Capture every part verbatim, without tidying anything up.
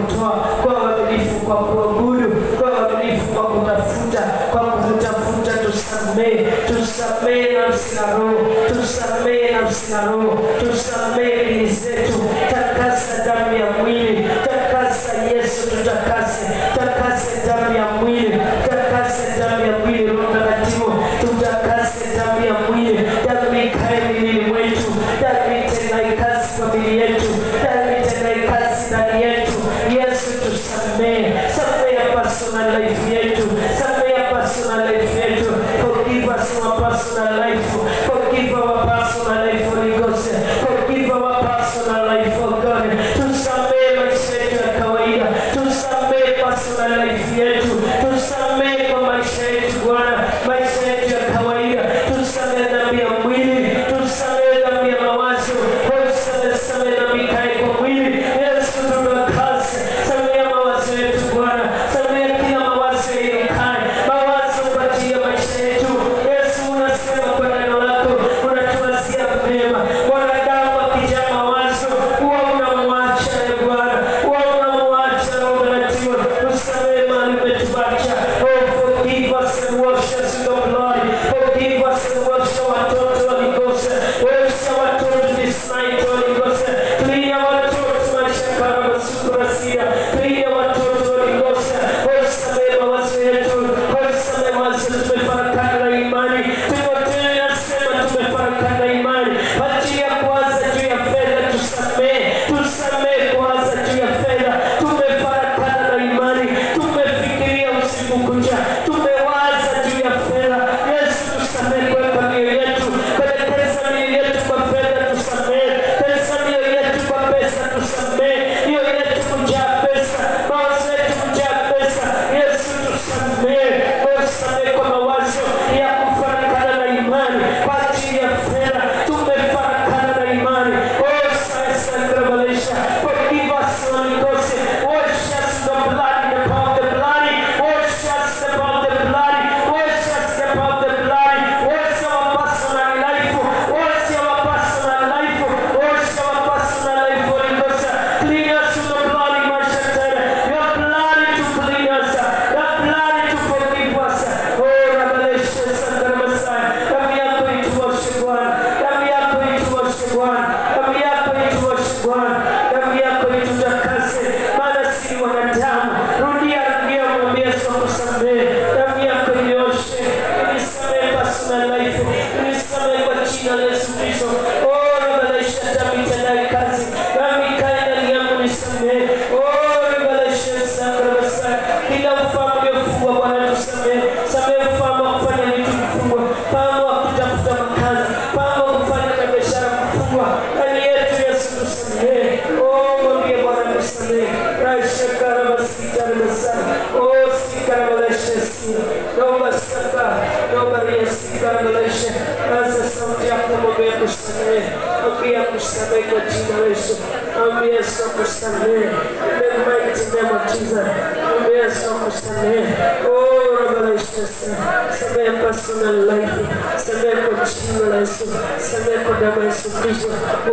kutoa, kwa uaminifu kwa kuabudu, kwa uaminifu kwa kutafuta, kwa kutafuta. Tusamehe, tusamehe nafsi na roho, tusamehe nafsi na roho, tusamehe dini zetu. Takasa damu ya mwili, takasa Yesu, tutakase, takase damu ya mwili, takase damu ya mwili. Roho Mtakatifu, tutakase damu ya mwili, damu ikae mwilini mwetu, damu itendaye kazi kwa miili yetu, damu itendaye kazi ndani yetu. Yesu, tusamehe, samehe personal life yetu, samehe personal life yetu. Forgive us our personal life, forgive our personal life, Holy Ghost, forgive our personal life, oh God. Tusamehe maisha yetu ya kawaida, tusamehe personal life yetu, tusamehe kwa maisha yetu Bwana, maisha yetu ya kawaida. Tusamehe dhambi ya mwili, tusamehe dhambi ya mawazo, tusamehe dhambi kai kwa mwili. Yesu, tunakase, samehe mawazo yetu Bwana, samehe kila mawazo yaliyokai, mawazo kwa ajili ya maisha yetu. Yesu, unasema kwa neno lako, unatuwazia mema. Wanadamu wakijaa mawazo, huwa unamwacha ya Bwana, huwa unamwacha Roho Mtakatifu. Tusamehe mahali umetuacha. Oh, forgive us and wash us in the blood. Forgive us and wash our watoto, Holy Ghost. Wash our watoto this night, Holy Ghost. Clean our watoto, maisha kama sukurasia. Clean our watoto, Holy Ghost. Wasamehe mawazo yetu, wasamehe mawazo. Tumefarakana na imani, Timotheo anasema tumefarakana na imani. Ajili ya kuwaza juu ya fedha, tusamehe, tusamehe kuwaza juu ya fedha. Tumefarakana na imani, tumefikiria usiku kucha, tumewaza juu ya fedha. Yesu, tusamehe kwa mioyo yetu, pelekeza mioyo yetu kwa fedha, tusamehe. Pelekeza mioyo yetu kwa pesa, tusamehe. Mioyo yetu kujaa pesa, mawazo yetu kujaa pesa. Yesu, tusamehe. Tusamehe kwa mawazo ya kufarakana na imani kwa ajili ya fedha. Tumefarakana na imani. Oh, science and revelation. Forgive us, Holy Ghost. Wash us in the blood, in the power of the blood. Wash us in the power of the blood. Wash us in the power of the blood. Wash our personal life. Wash our personal life. Wash our personal life, Holy Ghost. Clean us with the blood, Imashatan. Your blood to clean us. Your blood to forgive us. Oh, revelation, Santa Messiah. Damu yako ituoshe Bwana. Damu yako ituoshe Bwana. Damu yako ituoshe Bwana. Damu yako itutakase. Maana si wanadamu. Rudia, rudia, mwambie Yesu akusamehe. Damu yako inioshe. Unisamehe personal life. Unisamehe kwa jina la Yesu Kristo. Oh, revelation, damu itendaye kazi. Damu ikae ndani yangu, nisamehe. Oh, revelation, Santa Messiah. Kila ufahamu uliofungwa Bwana, tusamehe. Samehe ufahamu wa kufanya vitu kufungwa, ufahamu wa kutafuta makazi, ufahamu wa kufanya na biashara kufungwa ndani yetu. Yesu, tusamehe. Oh, mwambie Bwana tusamehe. Raisha karama sikara masana. Oh, sikara malaysia siya. Naomba saka, naomba ria sikara malaysia. Rasa sauti yako, mwambie kusamehe. Mwambie kusamehe kwa jina la Yesu. Mwambie Yesu kusamehe. In the mighty name of Jesus. Mwambie Yesu kusamehe. Oh, revelation. Samehe personal life. Samehe kwa jina la Yesu. Samehe kwa damu ya Yesu Kristo.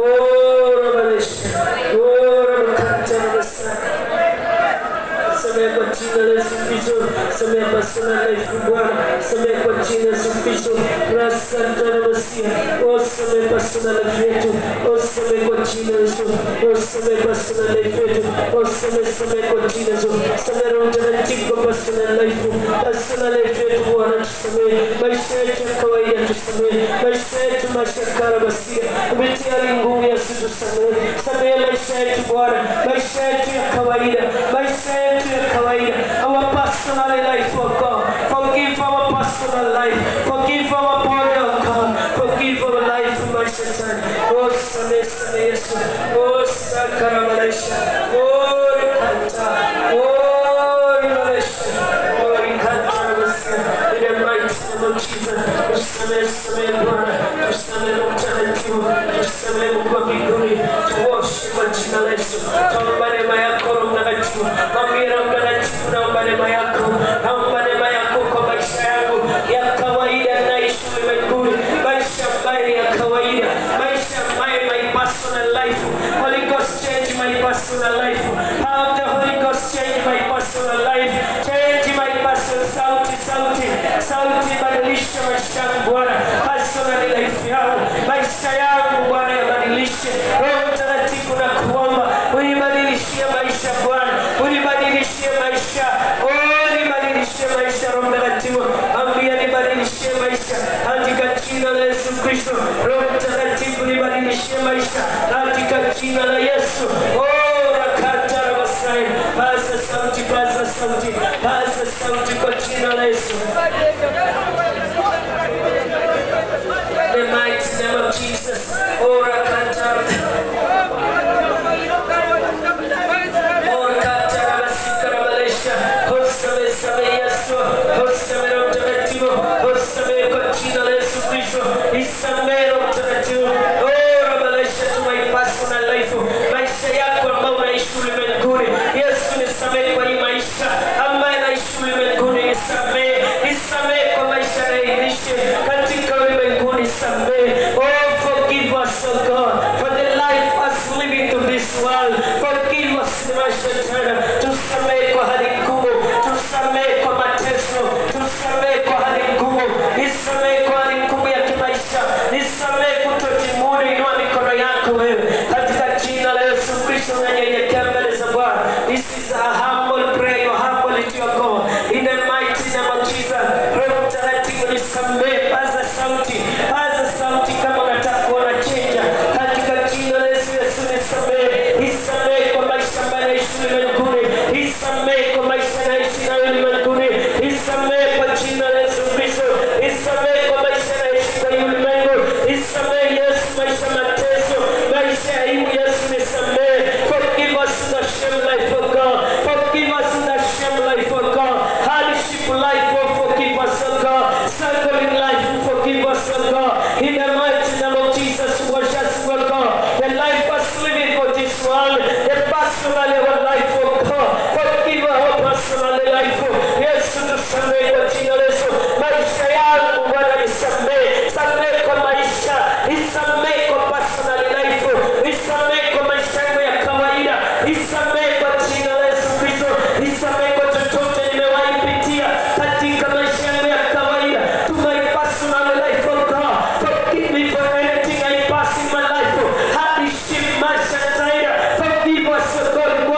Oh, revelation. Oh, revelation. Samehe kwa jina la Yesu Kristo. Samehe personal life Bwana. Samehe kwa jina la Yesu Kristo. Rasa ndani masia. Oh, samehe personal life yetu. Oh, samehe kwa jina la Yesu. Oh, samehe personal life yetu. Oh, samehe, samehe kwa jina la Yesu. Samehe Roho Mtakatifu kwa personal life. Personal life yetu Bwana, tusamehe. Maisha yetu ya kawaida tusamehe. Maisha yetu maisha kara masia. Kupitia nguvu ya Yesu tusamehe. Samehe maisha yetu Bwana. Maisha yetu ya kawaida. Maisha yetu ya kawaida. Our personal life, oh God. Forgive our personal life. Forgive our body, oh God. Forgive our life, my Satan. Oh, samehe, samehe Yesu. Oh, sakara maisha. Oh, rikanta. Oh, revelation. Oh, rikanta masia. In the mighty name of Jesus. Tusamehe, samehe Bwana. Tusamehe Mtakatifu. Tusamehe Mungu wa mbinguni. Tuoshe kwa jina la Yesu. Tuomba neema yako Roho Mtakatifu. Mwambie Roho Mtakatifu, naomba neema yako. Naomba neema yako kwa maisha yangu ya kawaida naishi ulimwenguni. Maisha ambayo ya kawaida. Maisha ambayo my personal life. Holy Ghost, change my personal life. Have the Holy Ghost sauti badilisha maisha yangu Bwana, personal life yangu, maisha yangu Bwana yabadilishe. Roho Mtakatifu na kuomba unibadilishie maisha Bwana, unibadilishie maisha, oh unibadilishie maisha Roho Mtakatifu, ambia nibadilishie maisha katika jina la Yesu Kristo. Roho Mtakatifu nibadilishie maisha katika jina la Yesu. Oh rakata rabasai, paza sauti, paza sauti, paza sauti kwa jina la Yesu. The mighty name of Jesus. Oh rakata, oh rakata rabasika rabalesha, hosame same Yesu, hosame Roho Mtakatifu, hosame kwa jina la Yesu Kristo, isame Roho Mtakatifu. Oh rabalesha to my personal life, maisha yako ambayo unaishi ulimwenguni. Yesu nisamehe kwa hii maisha ambayo naishi ulimwenguni, nisamehe, nisamehe kwa maisha naishi katika ulimwenguni, nisamehe. Oh forgive us, oh God, for the life us living to this world. Forgive us maisha tena, tusamehe kwa hali ngumu, tusamehe kwa mateso, tusamehe kwa hali ngumu, nisamehe kwa hali ngumu ya kimaisha, nisamehe kutojimudu. Inua mikono yako wewe katika jina la Yesu Kristo, unyenyekevu mbele za Bwana. This is a humble prayer, humble to your God, in the mighty name of Jesus. Roho Mtakatifu nisamehe, paza sauti, paza sauti kama unataka kuona change katika jina la Yesu. Yesu nisamehe, nisamehe kwa maisha ambayo naishi ulimwenguni, nisamehe kwa maisha naishi na ulimwenguni, nisamehe kwa jina la Yesu Kristo, nisamehe kwa maisha naishi kwa ulimwengu, nisamehe Yesu maisha mateso, maisha ya aibu. Yesu nisamehe. Forgive us the shame life of God, forgive us the shame life of God, hardship life, oh forgive us of God, struggling life, forgive us of God, in the mighty name of Jesus. Wash us, oh God, the life us living for this world, the personal life, oh God, forgive our personal life. Yesu tusamehe kwa jina la Yesu. Maisha yangu Bwana nisamehe, samehe kwa maisha, nisamehe kwa personal life, nisamehe kwa maisha yangu ya kawaida, nisamehe kwa jina la Yesu Kristo, nisamehe kwa chochote nimewahi pitia katika maisha yangu ya kawaida, to my personal life, oh God, forgive me for anything I pass in my life, hardship, maisha tayari, forgive us, oh God.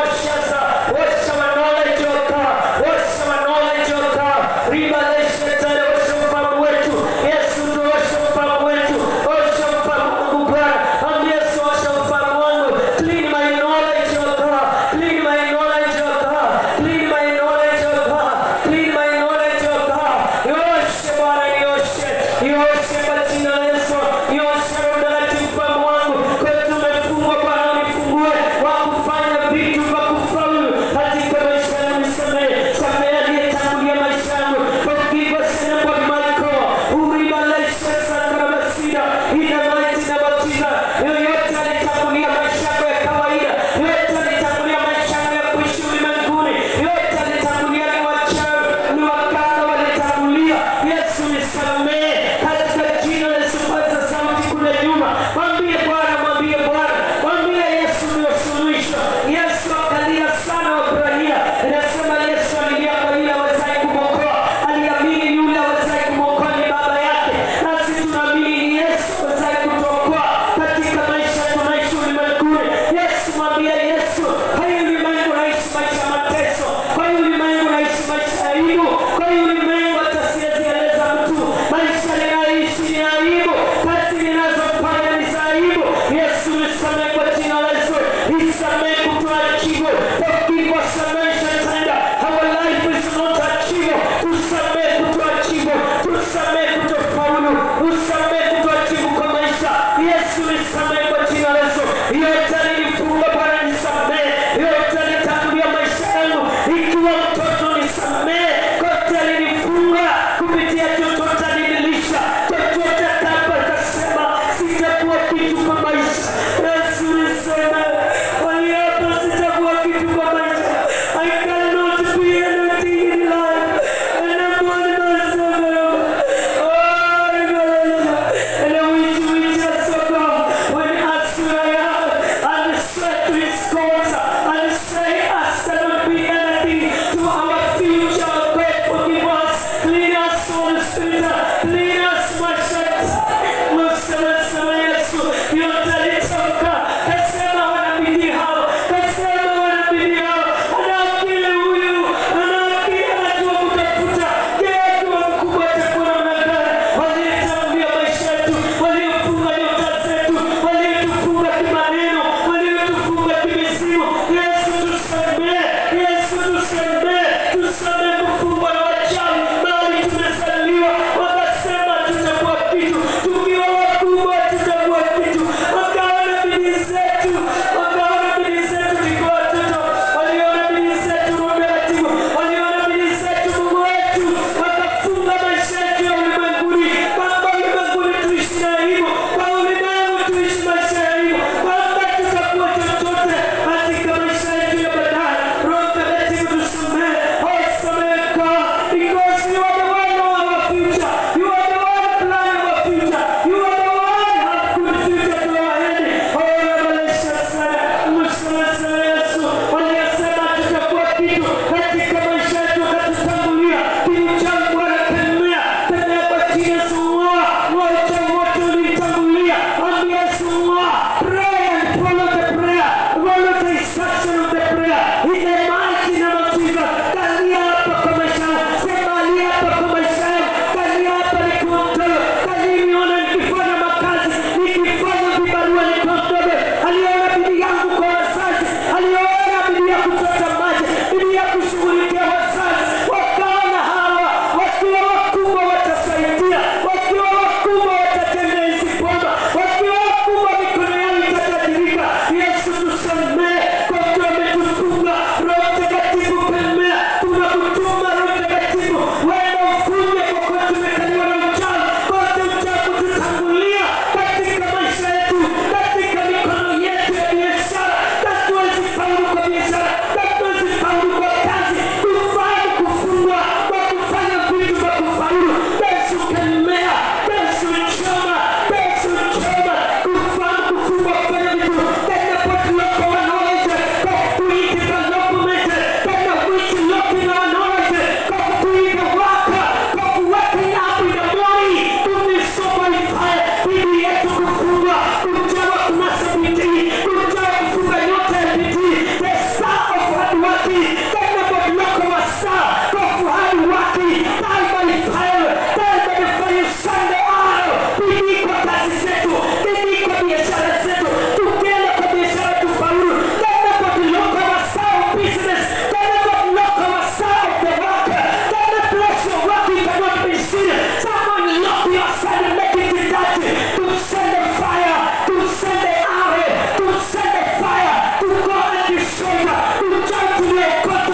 in the mighty name of Jesus. Kalia hapa kwa maisha yangu, sema alia hapa kwa maisha yangu, kalia hapa nikondoe, kalia niona nikifanya makazi, nikifanya vibarua nikondoe, aliona bidii yangu kwa wazazi, aliona bidii ya kuchota maji, bidii ya kushughulikia wazazi, wakaona hawa wakiwa wakubwa watasaidia, wakiwa wakubwa watatenda hizi bomba, wakiwa wakubwa mikono yao itatajirika. Yesu tusamehe kwa kuwa umetufunga. Roho Mtakatifu kemea, tunakutuma Roho Mtakatifu, wewe ufunge kwa kuwa tumekaliwa na uchawi, kote uchawi kututangulia katika maisha yetu, katika mikono yetu ya biashara, hatuwezi faulu kwa biashara, hatuwezi faulu kwa kazi, kufaulu kufungwa kwa kufanya vitu vya kufaulu. Yesu kemea, Yesu choma, Yesu choma, kufaulu kufungwa kufanya vitu tena kwa tuloko wa knowledge, kwa kutuita kwa document, tena which looking our knowledge, kwa kutuita waka, kwa kuwaking up in the morning, tumesopa ifaya, bidii yetu kufungwa, kujawa kunasa bidii, kujawa kufunga yote ya bidii, the star of hard working, tena kwa tuloko wa star, kwa hard working, die by fire, die by the fire, Sunday hour, bidii kwa kazi zetu, bidii kwa biashara zetu, tukienda kwa biashara tufaulu, tena kwa tuloko wa star of business, tena kwa tuloko wa star of the work, tena bless your work, you cannot be seen. Someone lock your side and make it dirty, to send the fire, to send the arrow, to send the fire, to go and destroy, to jump to the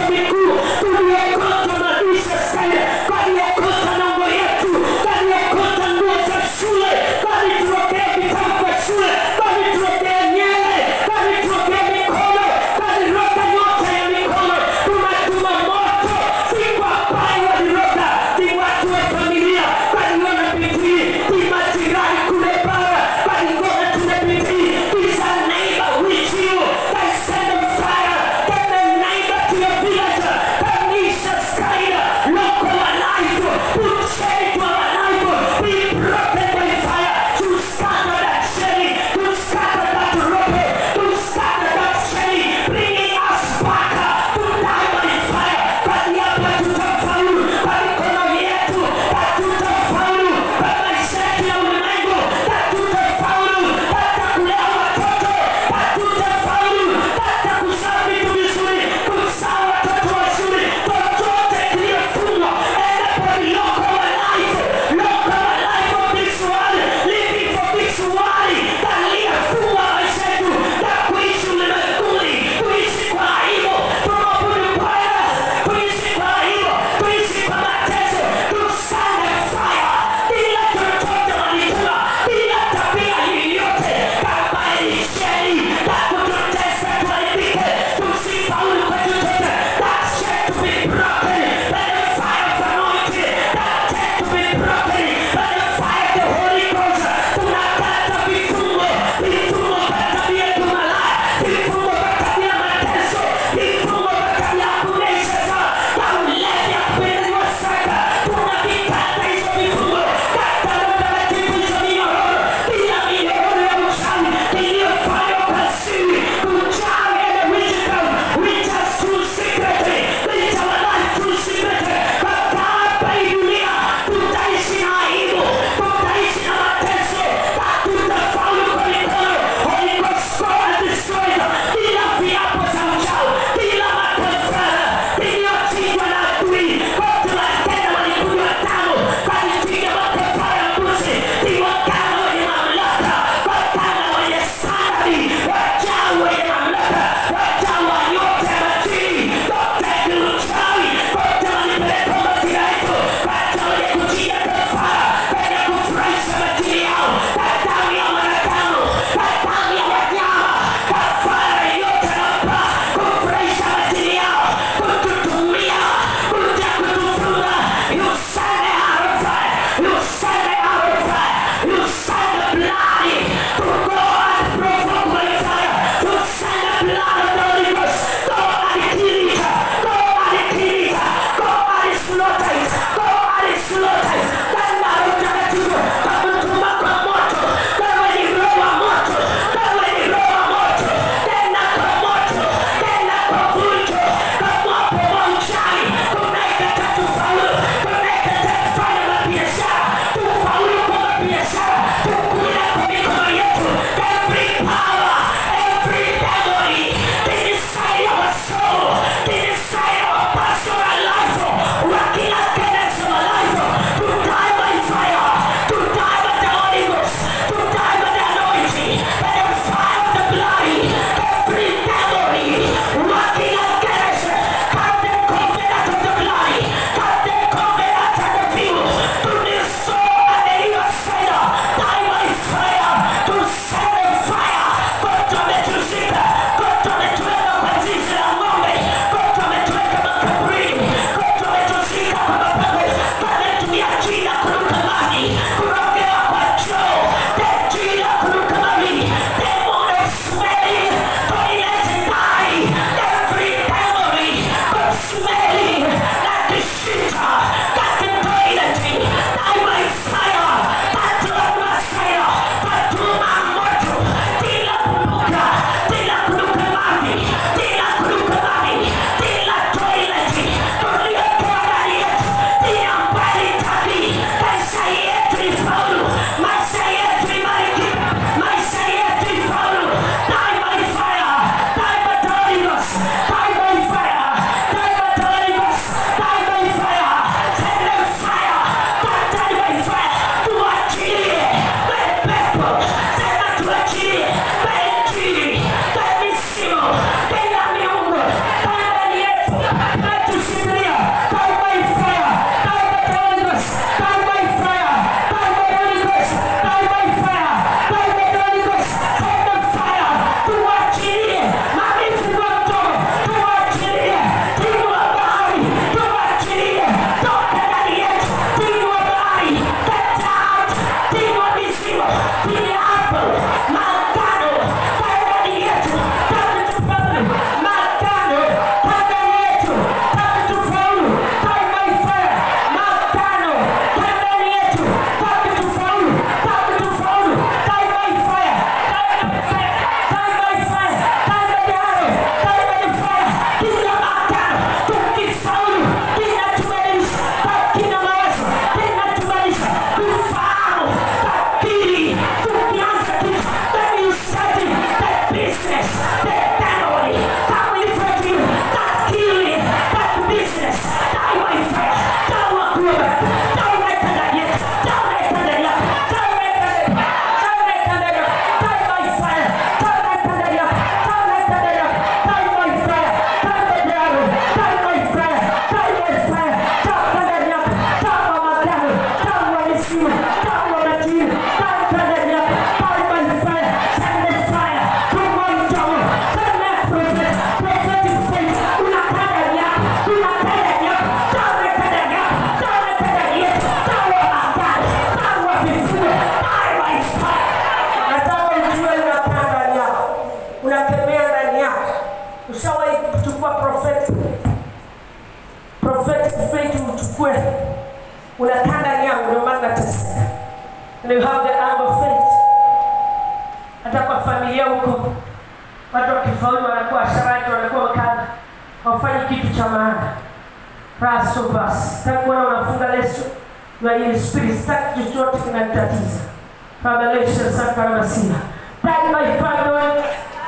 prophetic faith uchukue. Unakaa ndani yangu ndio maana nateseka. And you have the arm of faith. Hata kwa familia huko watu wakifaulu wanakuwa sharati, wanakuwa wakala, wafanye kitu cha maana. Raso basi takuwa unafunga leso na ile spirit stack chochote kinatatiza. Revelation saka na sina. Die by fire.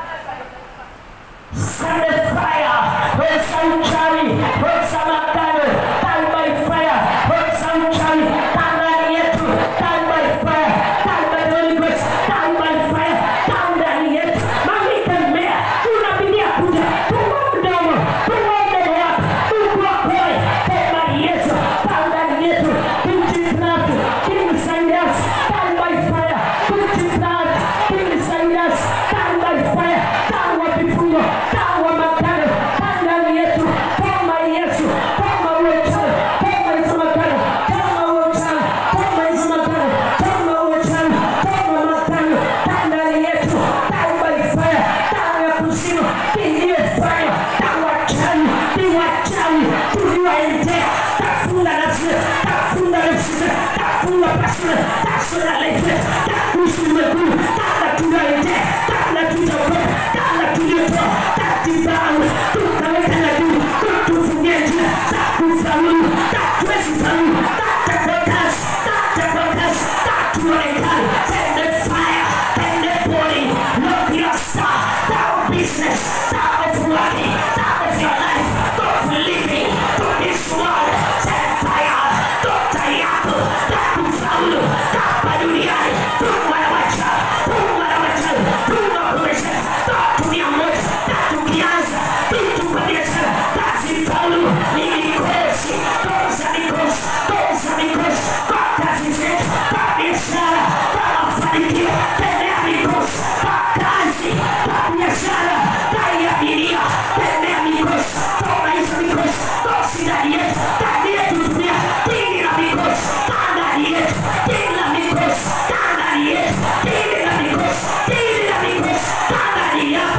Send the fire. When sanctuary, when samakano, die by fire. When sanctuary, die yetu, die by fire. Die by the Holy Ghost, die by fire. Die ndani yetu. Mami tembea, unabidia kuja. Tuwa mdomo, tuwa mdomo yako. Ukua koi, tema Yesu. Die ndani yetu. Binti platu, king sanyas, die by fire. Binti platu, king sanyas, die by fire. Die wa vifungo, die wa makano, die ndani yetu. Tema Yesu, tema uwechana, tema hizo makano, tema uwechana, tema hizo makano, tema uwechana, tema makano, die ndani yetu. Die by fire, die ya kusino, ndiye fire, die wachani, ndiye wachani, tuliwaendea, tafunga nafsi, tafunga nafsi, tafunga pasina, tasuna lefe, takusi mekulu, tala tunaendea, tala tunaendea, tala tunaendea, tatibawe, tukaweka na duu, tutufungia njia, takufaulu, tatuwezi faulu, tatakotasi, tatakotasi, tatuwaekali, send the fire, send the body, look your star, that business, that of working, that of your life, of living, to this world, send fire, Doctor Yako, takufaulu, tapaduniani, tumwarawacha, tumwarawacha, tumwakuresha, tatumia moja, tatukianza, titukwadiasha, tazifaulu, nilikosi, toza nikosi, toza nikosi, kazi zetu, kabiashara, mafanikio, tembea nikosi, kazi, kabiashara, tayabilia, tembea nikosi, toka hizo nikosi, tosi ndani yetu, ndani yetu tumia, dini na nikosi, ndani yetu, dini na nikosi, ndani yetu, dini na nikosi, dini na nikosi, ndani yetu,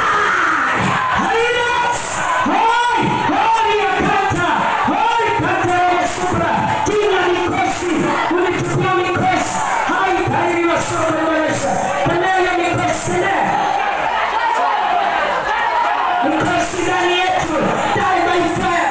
ndani. Hainos! Hoi! Hoi ya kata! Hoi kata ya supra! Dini na nikosi! Ulichukua nikosi! Hai kairi wa supra manesha! Tembea ya nikosi! Tembea! Nikosi ndani yetu! Die by fire!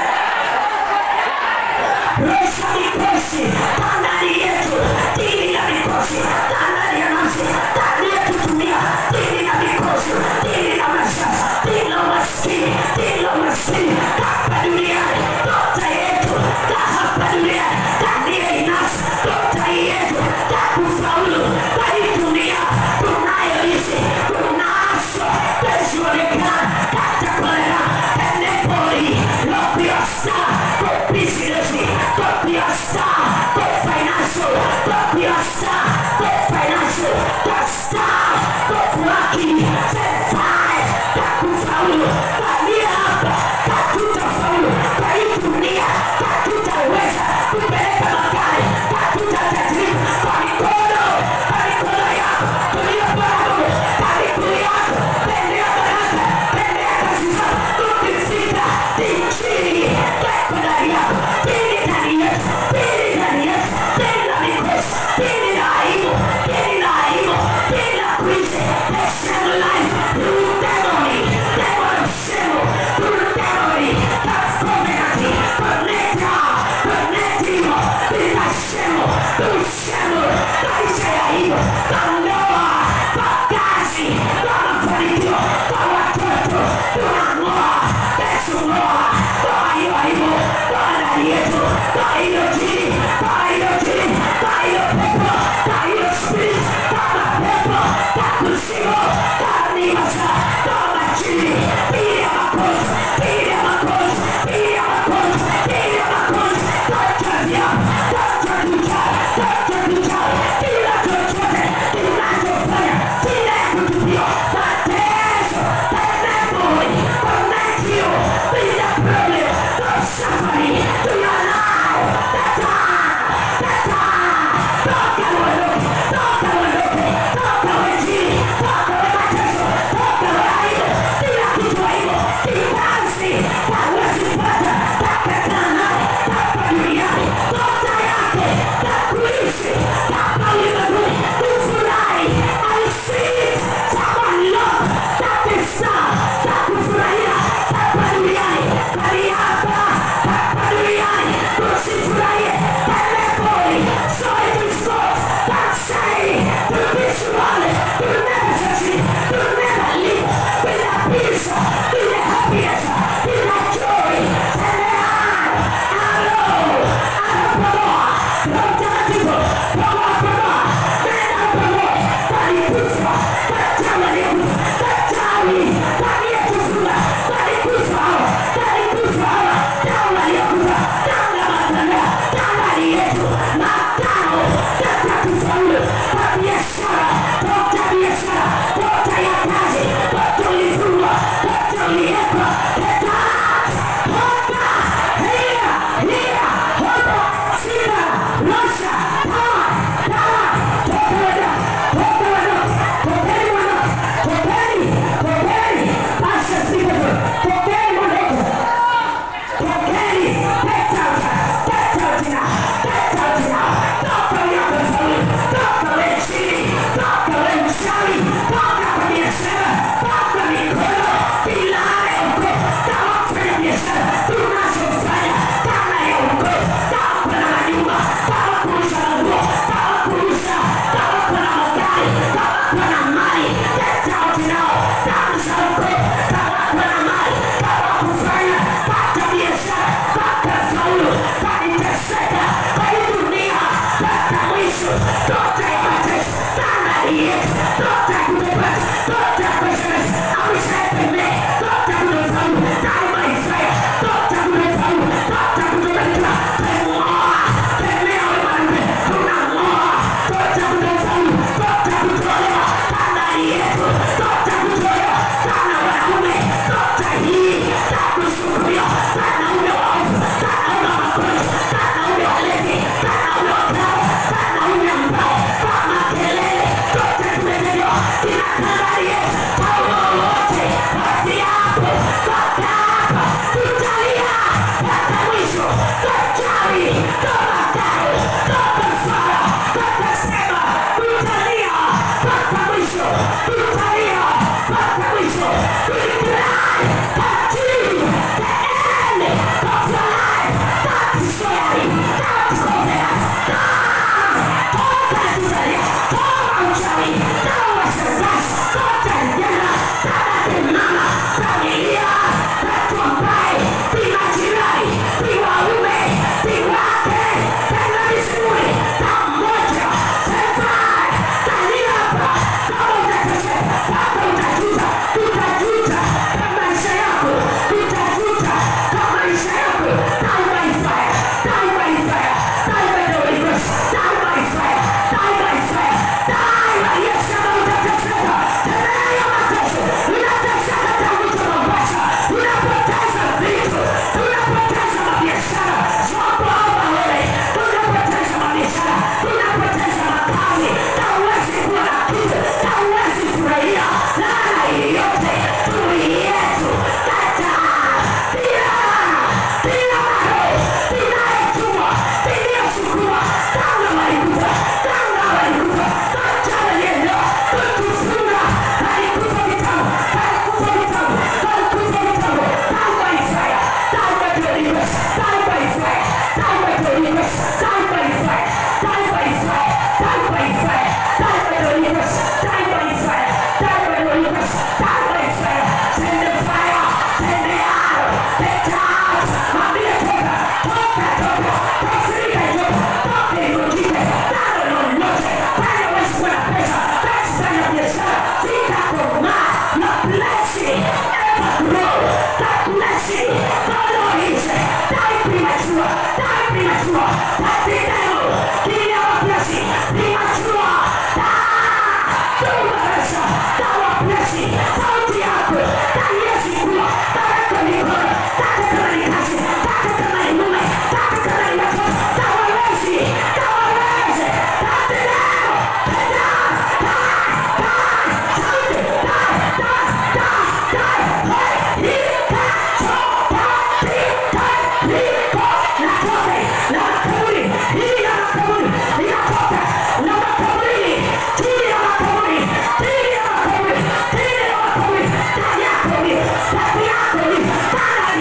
Rosa nikosi! Ndani yetu! Dini na nikosi! Ndani ya nafsi! Ndani yetu tumia! Dini na nikosi! Dini na maisha! Dini na maskini! Dini na maskini! Hapa duniani! Dokta yetu! Hapa duniani! Ndani ya nafsi! Dokta yetu! Kufaulu! Kwa hii dunia! Tunayoishi! Tunaaswa! Tusionekana! Kata kolera! Ene poli! Look your star! Go business! Go your star! Go financial! Go your star! Go financial! Go star! Go working! Set fire! Kufaulu! Kwa hii hapa! Katutafaulu! Kwa hii dunia! Katutaweza! Kupeleka magari! Katutatajiri! Kwa mikono! Kwa mikono yako! Tumia Mungu! Kwa mikono yako! Pendea baraka! Pendea kazi zako! Ukifika! Nchini! Weko ndani yako! Pili ndani yetu! Pili ndani yetu! Pili na mikosi! Pili na aibu! Pili na aibu! Pili na kuishi! Extend life! Through demoni! Demon of shame! Through demoni! That's covenant! Connect now! Connect him! Bila shame! Through shame! Maisha ya aibu! Kwa ndoa! Kwa kazi! Kwa mafanikio! Kwa watoto! Tunang'oa! Yesu ng'oa! Toa hiyo aibu! Toa bali hapa hapa duniani tusifurahie pembeponi. So it is God that say to this one, to never succeed, to never live with a peace, with a happiness, with a joy, and a hello, hello, mtakatifu, Baba Baba, nenda Baba, bali kufa, bali kufa, bali bali kufa, bali kufa, bali kufa, bali kufa, dawa dawa yetu, matao, tatakufaulu, kwa biashara, kwa biashara, kwa ya kazi, kwa ulifungwa, kwa uliepa, eta, hopa, hia, hia, hopa, sina, nosha, tawa, tawa, topeda, topeda, topedi wana, topedi, topedi, asha sikafu, topedi wana, topedi, petauta, petautina, petautina, toka yako faulu, toka lechini, toka lechani, toka kwa biashara, toka mikono, bilane uko, tawa kufanya biashara, tunachofanya, kama ya uko, tawa kuna majumba, tawa kurusha nguo, tawa kurusha, tawa kuna magari, tawa kuna mali, petautinao, tawa uko, tawa kuna mali, tawa kufanya, pata biashara, pata faulu, paliteseka, kwa hii dunia, pata mwisho, tota ya mateso, tana yetu, tota kutepata, tota questions, amishaepeme, tota kutofaulu, daima Israel, tota kutofaulu, tota kutofaulu, pemoa, pemea wemande, unamoa, tota kutofaulu, tota kutolewa, tana yetu, tota kutolewa, tana wanaume, tota hii, takusukurio, tana ume waofu, tana ume wakonjo, tana ume walezi, tana ume wakao, tana ume ambao, kama kelele, tota tumeteleo, kina kandari yetu, paulo wote, wati hapo, tota hapa, tutalia, pata mwisho, tochawi, tomatao, totafara, totasema, tutalia, pata mwisho, tutalia, pata mwisho, tulikulai, until the end of your life, that is scary, that is confidence, toka tutalia, toka uchawi, toka shangazi, toka njana, toka kimama, familia, watu ambaye, bila jirani, bila ume, bila wake, bila misuli, pamoja, tefai, taliapa, kama utateseka, kama utajuta, utajuta, kwa maisha yako, utajuta, kwa maisha yako, die by fire, die by fire, die by the Holy Ghost, die by fire, die by fire, die by yes, kama utateseka, tembea ya mateso, unateseka tangu tunapasa, unapoteza vitu, unapoteza mabiashara, sababu hapa wewe, unapoteza mabiashara, unapoteza makazi, na uwezi kuwa na kitu, na uwezi furahia, laana yote, tuli yetu, kata, bila, bila maro, bila etumwa, bila sukuma, tanga walikufa, tanga walikufa, tachana yendo, tutufunga, walikufa vitamu, walikufa vitamu, walikufa vitamu, die by fire, die by the Holy Ghost, die by fire, die by the Holy Ghost, die by fire, die by fire, die by fire, die by the Holy Ghost, die by fire, die by the Holy Ghost, die by fire, send the fire, send the arrow, the touch, mambia toka, toka toka, toksirika toka, toka ivunjike, nalo lolote, pale wezi kuwa na pesa, pesa ya biashara, sita koma, na blessing, ever grow, that blessing, no easy, die premature, die premature, that the devil, give you a blessing, premature, die, don't mercy, dawa blessing, sauti yako, that yes ikuwa, that ni mikono, that kama ni kazi, that kama ni mume, that kama ni watoto, dawa wezi, dawa wezi, that the devil, the devil, die, die, sauti, die, die, die, die, hey, he, that, so, that, he, die, he, go, na toke, na makaburi, hili na makaburi, linatoka, na makaburi, hili na makaburi, hili na makaburi, hili na makaburi, ndani yako ni, ndani yako ni, ndani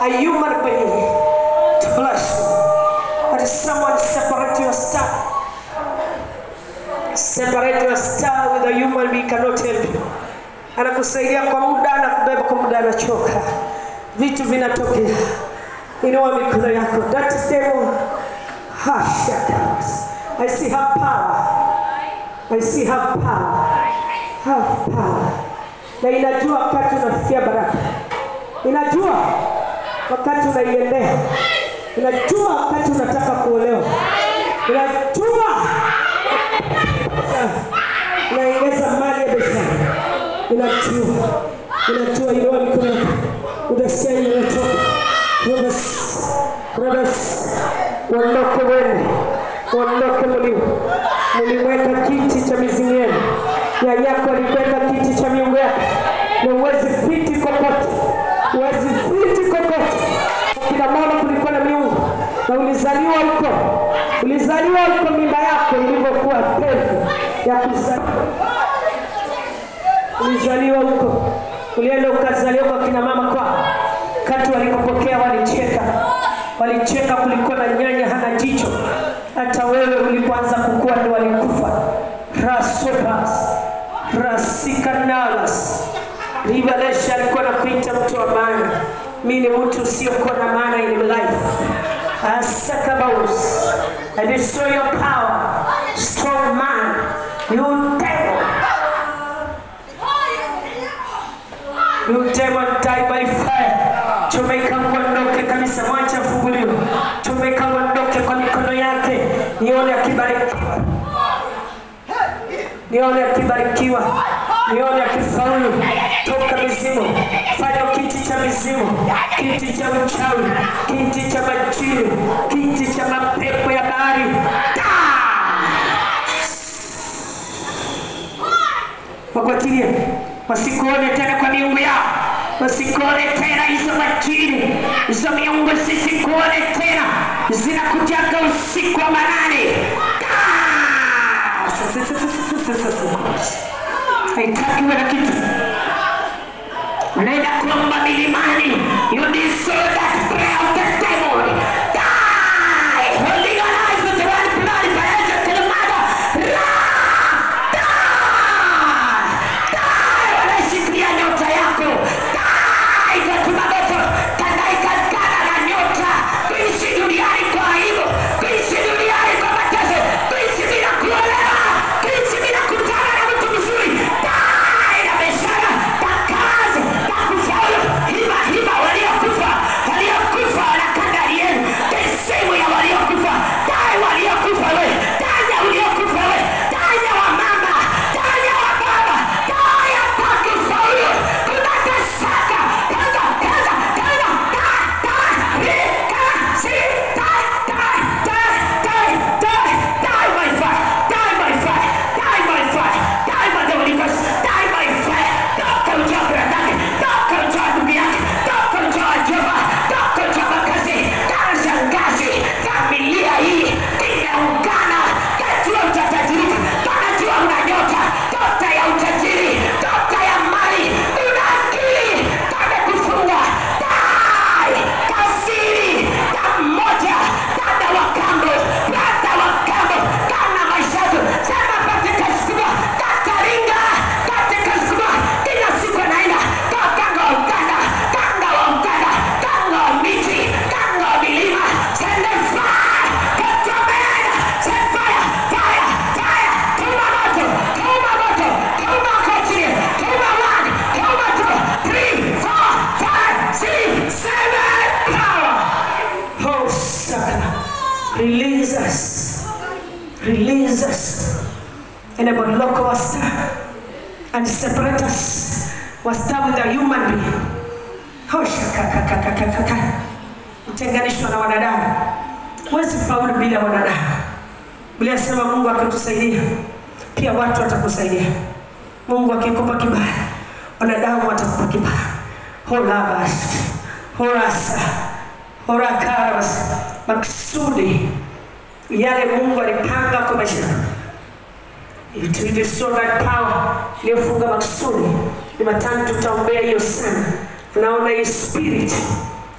a human being to bless you. But someone separate your star. Separate your star with a human being cannot help you. Anakusaidia kwa muda na kubeba kwa muda anachoka. Vitu vinatokea. Inua mikono yako. That is devil. I see her power. I see her power. Her power. Na inajua wakati unafikia baraka. Inajua wakati unaiendea. Inajua wakati unataka kuolewa. Inajua inaongeza mali ya biashara. Inajua. Inajua inua mikono yako. Udasikia inatoka. Brothers. Brothers. Wandoke wewe. Wandoke mlimu. Mliweka kiti cha mizimu yenu. Nyanyako aliweka kiti cha miungu yako. Na uwezi fiti kokote. Uwezi fiti kokote. Kila mara kulikuwa na miungu. Na ulizaliwa huko. Ulizaliwa huko mimba yako ilivyokuwa pevu ya kuzaliwa. Ulizaliwa huko. Ulienda ukazaliwa kwa kina mama kwa. Kati walikupokea walicheka. Walicheka kulikuwa na nyanya hana jicho. Hata wewe ulipoanza kukua ndio walikufa. Rasuras. Rasikanalas. Rivalesha alikuwa na kuita mtu wa maana. Mimi ni mtu usiokuwa na maana in life. Asakabaus. I destroy your power. Strong man. You devil. You devil die by fire. Chomeka mwandoke kabisa mwacha funguliwa. Chomeka mwandoke kwa mikono yake. Nione akibarikiwa. Nione akibarikiwa. Nione akifaulu. Toka mizimu. Fanya kiti cha mizimu. Kiti cha uchawi. Kiti cha majini. Kiti cha mapepo ya bahari. Wakwatilie. Wasikuone tena kwa miungu yao. Wasikuone tena hizo majini. Hizo miungu sisikuone tena. Zinakujaga usiku wa manane. Haitaki wewe kitu. Unaenda kuomba milimani. You deserve that prayer of the devil. Die! Holding your life with the one blood by angel to the mother. Die! Die! Wanashikilia nyota yako. Die! Katuma moto. Kandai kankana na nyota. Kuishi duniani kwa aibu. Kuishi duniani kwa mateso. Kuishi bila kuolewa. Kuishi bila kutana na mtu mzuri. Die! Na biashara. Na kazi. Na kufaulu. Hiba hiba waliokufa. Waliokufa wanakanda yenu. Sehemu ya waliokufa. Die waliokufa we. Die waliokufa we. Die wa mama. Die wa baba. Die hapa kufaulu. Kunata saka. Kanda kanda kanda. Die die. Rika si. Die die die die die. Die by fire. Die by fire. Die by fire. Die by the Holy Ghost. Die by fire. Toka uchawi yake. Toka uchawi ndugu yake. Toka uchawi jova. Toka uchawi kazi. Kama shangazi. Familia hii imeungana. Kajua utatajirika. Kanajua una nyota. Tota ya utajiri. Tota ya mali. Una akili. Kame kufunga. Die. Kasiri. Damu moja. Dada wa kambo. Dada wa kambo. Kana maisha tu. Sema katika siku. Kataringa. Katika siku. Kila siku naenda. Kanga wa Uganda. Kanga wa Uganda. Kanga wa miti. Kanga wa milima. Send the fire. Katamena. Send fire. Fire. Fire. Tuma moto. Tuma moto. Tuma kochini. Tuma one. Tuma two. Three. Four. Five. Six. Seven. Power. Oh, Sakana. Release us. Release us. Enable local was and separate us. Was with a human being. Oh, shakakakakakaka. Utenganishwa na wanadamu. Huwezi faulu bila wanadamu. Biblia inasema Mungu akitusaidia, pia watu watakusaidia. Mungu akikupa kibali, wanadamu watakupa kibali. Holabas. Horasa. Horakaras. Maksudi. Yale Mungu alipanga kwa maisha. It will destroy that power. Iliyofunga maksudi. Jumatano tutaombea hiyo sana. Tunaona hii spirit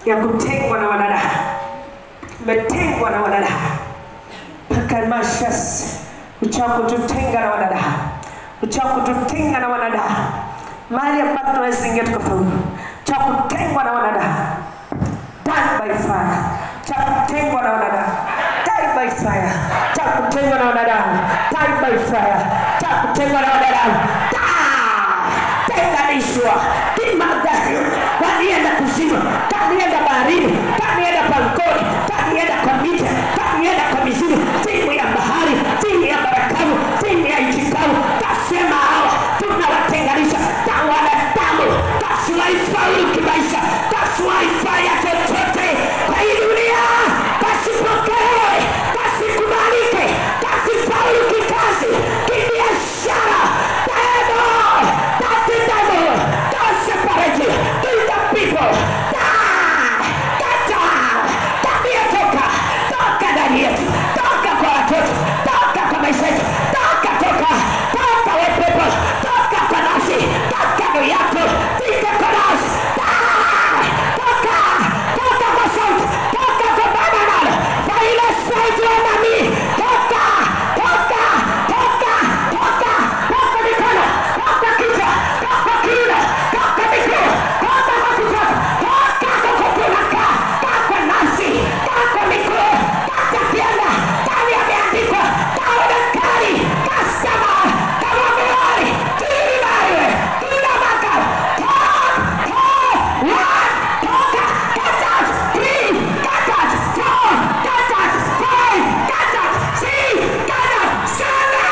ya kutengwa na wanadamu. Umetengwa na wanadamu. Pakamashas, uchako tutenga na wanadamu. Uchako tutenga na wanadamu. Mahali ambapo tunasingia tukafaulu. Uchako tengwa na wanadamu. Die by fire. Uchako tengwa na wanadamu. Die by fire. Uchako tengwa na wanadamu. Die by fire. Uchako tengwa na wanadamu. Tenganishwa. Kimagari. Walienda kuzimu. Kanienda baharini. Kanienda pangoni. Kanienda kwa miti. Kanienda kwa mizimu. Timu ya bahari. Timu ya barakamu. Timu ya ichikamu. Kasema hawa. Tunawatenganisha. Tawana tamu. Kasiwaifaulu kimaisha. Kasiwaifaya chochote. Kwa hii dunia. Kasipokee. Kasikubalike. Kasifaulu kikazi. Kibiashara. Demo. Tati demo. Don't separate you. Do the people. Die. Kata. Tabia toka. Toka ndani yetu. Toka kwa watoto. Toka kwa maisha yetu. Toka toka. Toka we people. Toka kwa nafsi. Toka ndio yako. Tika kwa nafsi. Die. Toka. Toka kwa sauti. Toka kwa banana. Faila sauti ya nami. Toka. Toka. Toka. Toka. Toka mikono. Toka kichwa. Toka kiuno. Toka miguu. Toka kwa kichwa. Toka kwa kupulaka. Toka nafsi. Toka miguu. Toka pianda. Kani ameandikwa. Kawa daktari. Kastama. Kawa mwari. Tiri mawe. Tira maka. Talk. Talk. One. Toka. Cut out. Three. Cut out. Four. Cut out. Five. Cut out. Six. Cut out. Seven.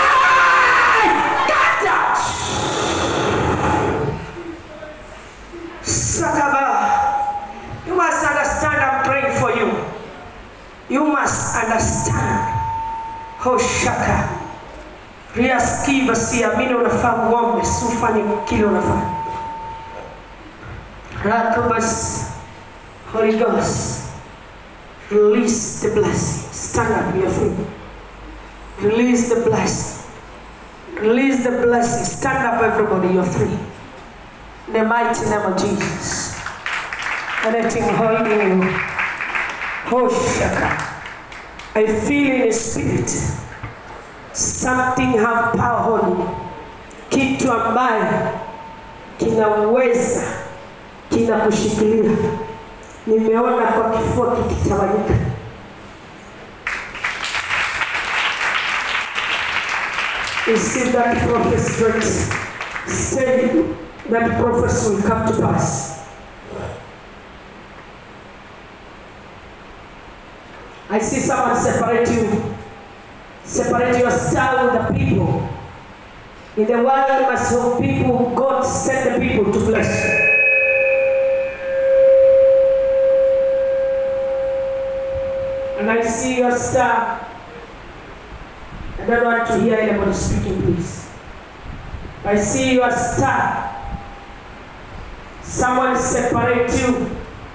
Cut out. Sakaba. You must understand I'm praying for you. You must understand. Hoshaka. Riaski basi amini unafaa ngombe. Sufanye kile unafaa. Rakubas. Holy Ghost. Release the blessing. Stand up, you're free. Release the blessing. Release the blessing. Stand up, everybody, you're free. In the mighty name of Jesus. Anything holding you. Hoshaka. I feel in the spirit. Something have power on you. Kitu ambayo kinaweza kinakushikilia. Nimeona kwa kifua kikitawanyika. You see that prophecy works. Say that prophecy will come to pass. I see someone separate you. Separate your star with the people. In the world, you must have people. God sent the people to bless you. And I see your star. I don't want to hear anybody speaking, please. I see your star. Someone separate you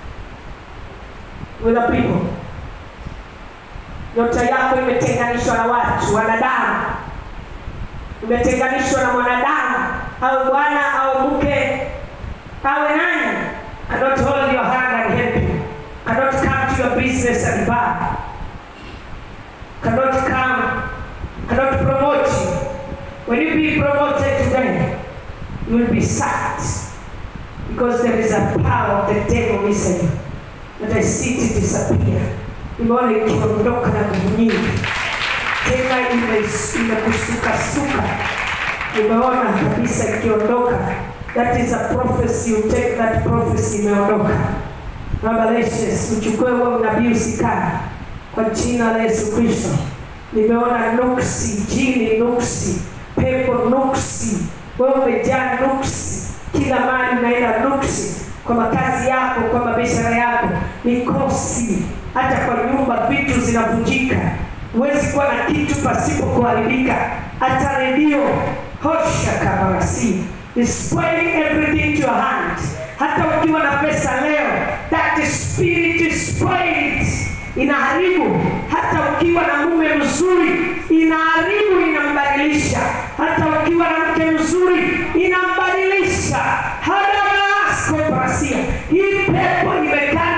with the people. Nyota yako imetenganishwa na watu, wanadamu. Imetenganishwa na mwanadamu, au bwana au mke, au nani. Cannot hold your hand and help you. Cannot come to your business and buy. Cannot come, cannot promote you. When you be promoted today, you will be sacked. Because there is a power of the devil inside you. But I see it disappear. Nimeona ikiondoka na nguvu nyingi. Tena inakusuka-suka. Nimeona kabisa ikiondoka. That is a prophecy. You take that prophecy, imeondoka. Revelations, uchukue huo nabii usikane. Kwa jina la Yesu Kristo. Nimeona nuksi, jini nuksi, pepo nuksi. Wewe umejaa nuksi. Kila mali unaenda nuksi. Kwa makazi yako, kwa biashara yako, mikosi. Hata kwa nyumba vitu zinavunjika. Huwezi kuwa na kitu pasipo kuharibika. Hata redio, hosha kabarasi. Is spoiling everything to your hand. Hata ukiwa na pesa leo, that spirit is spoiled. Inaharibu. Hata ukiwa na mume mzuri, inaharibu, inambadilisha. Hata ukiwa na mke mzuri, inambadilisha. Hada masko parasia. Hii pepo imekaa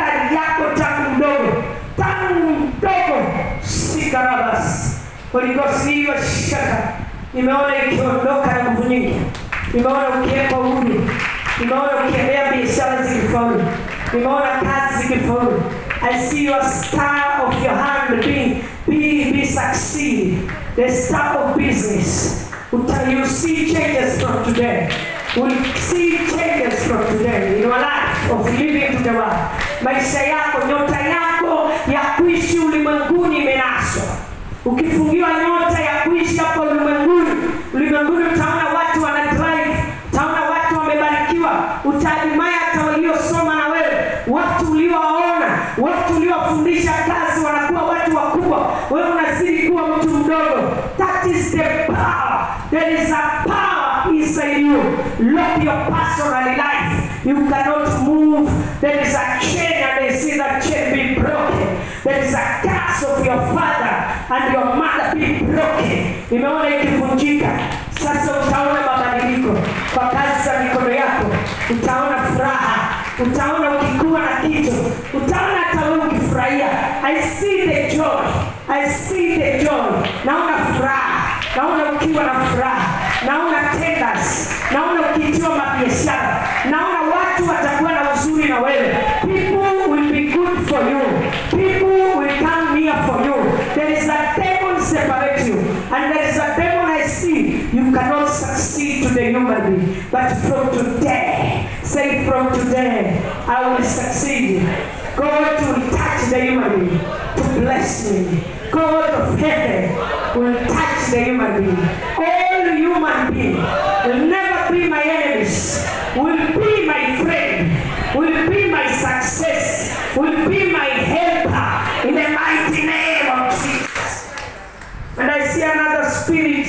Holy Ghost hiyo shaka. Nimeona ikiondoka na nguvu nyingi. Nimeona ukienda huru. Nimeona ukiendea biashara zikifaulu. Nimeona kazi zikifaulu. I see your star of your hand being be be succeed. The star of business. You see changes from today. We'll see changes from today in your life of living to the world. Maisha yako, nyota yako ya kuishi ulimwenguni imenaswa. Ukifungiwa nyota ya kuishi hapo ulimwenguni, ulimwenguni utaona watu wana drive, utaona watu wamebarikiwa, utaadimaya hata waliosoma na wewe, watu uliowaona, watu uliowafundisha kazi wanakuwa watu wakubwa, wewe unazidi kuwa mtu mdogo. That is the power. There is a power inside you. Look your personal life. You cannot move. There is a chain and they see that chain be broken. There is a curse of your father and your mother be broken. Nimeona ikivunjika. Sasa utaona mabadiliko kwa kazi za mikono yako. Utaona furaha. Utaona ukikuwa na kitu. Utaona hata wewe ukifurahia. I see the joy. I see the joy. Naona furaha. Naona ukiwa na furaha. Naona tenders. Naona ukitiwa mabiashara. Naona watu watakuwa na uzuri na wewe. People will be good for you. People will come near for you. There is a demon separate you. And there is a demon I see. You cannot succeed to the human being. But from today, say from today, I will succeed. God will touch the human being to bless me. God of heaven will touch the human being. All human beings will never be my enemies, will be my friend, will be my success, will be my helper in the mighty name of Jesus. And I see another spirit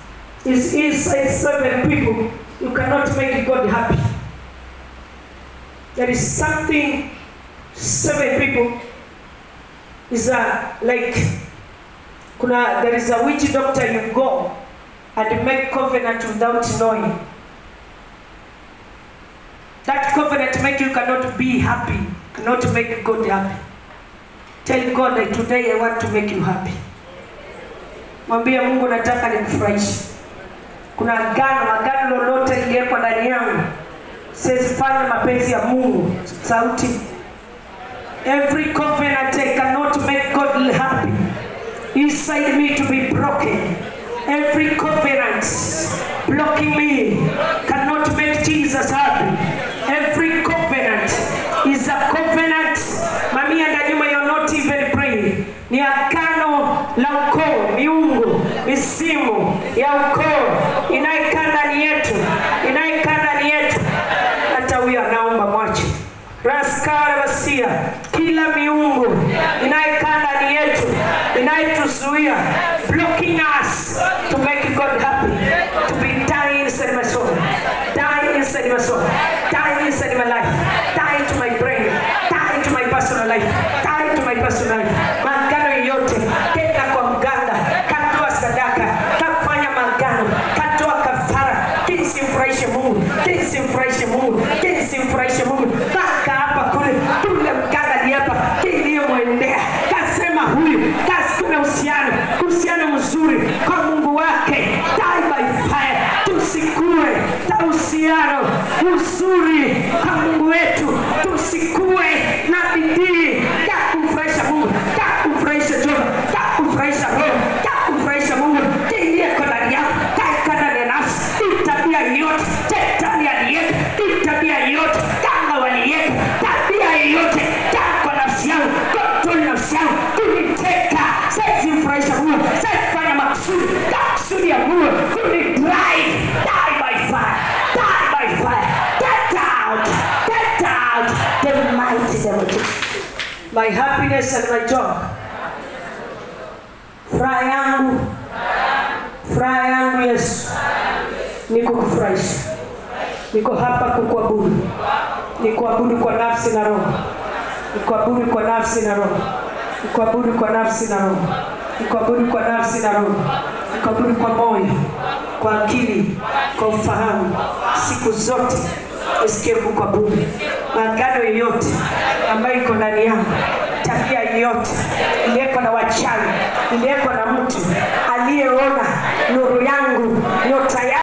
is inside seven people. You cannot make God happy. There is something, seven people is a, like, kuna, there is a witch doctor you go and make covenant without knowing. That covenant make you cannot be happy, cannot make God happy. Tell God that today I want to make you happy. Mwambie Mungu nataka nikufurahishe. Kuna agano, agano lolote liliyeko ndani yangu. Siwezi fanya mapenzi ya Mungu. Sauti. Every covenant I cannot make God happy. Inside me to be broken. Every covenant blocking me cannot make Jesus happy. Every covenant is a covenant. Mami andanyuma, you're not even praying. Ni agano la ukoo, miungu, misimu ya ukoo inayokaa ndani yetu, inayokaa ndani yetu. Hata huyo anaomba mwache. Raskara wasia, kila miungu inayokaa ndani yetu, inayotuzuia, blocking us to make God happy, to be dying inside my soul, dying inside my soul, dying inside my life, dying to my brain, dying to my personal life, dying to my personal life. Magano yote, kenda kwa mganga, katoa sadaka, kafanya magano, katoa kafara, kinsi mfurahishe Mungu, kinsi mfurahishe Mungu, kinsi mfurahishe Mungu. Kaka hapa kule, tule mganga ni hapa, kiliyo mwendea, kasema huyu, kasi kuna uhusiano, uhusiano mzuri kwa Mungu wake. Die by fire, tusikue, ta uhusiano mzuri kwa Mungu wetu, tusikue na bidii ya kumfurahisha Mungu, ya kumfurahisha Jehova, ya kumfurahisha Roho, ya kumfurahisha Mungu. Ndiye kwa ndani yako, kaika ndani ya nafsi, itabia yote, tetani aliyeka, itabia yote, kanga waliyeka, tabia yote, kanga kwa nafsi yangu, kontroli nafsi yangu, kuniteka, saizi mfurahisha Mungu, saizi fanya makusudi, makusudi ya Mungu, kunidrive, die by fire, die by fire, get out, get out, the mighty devil. My happiness and my joy. Furaha yangu, furaha yangu Yesu, niko kufurahisha. Niko hapa kukuabudu. Nikuabudu kwa nafsi na roho. Nikuabudu kwa nafsi na roho. Nikuabudu kwa nafsi na roho. Nikuabudu kwa nafsi na roho. Nikuabudu kwa moyo, kwa akili, kwa ufahamu. Siku zote nisikie kukuabudu. Maagano yote ambayo iko ndani yangu tabia yote iliyeko na wachawi, iliyeko na mtu aliyeona nuru yangu, nyota yangu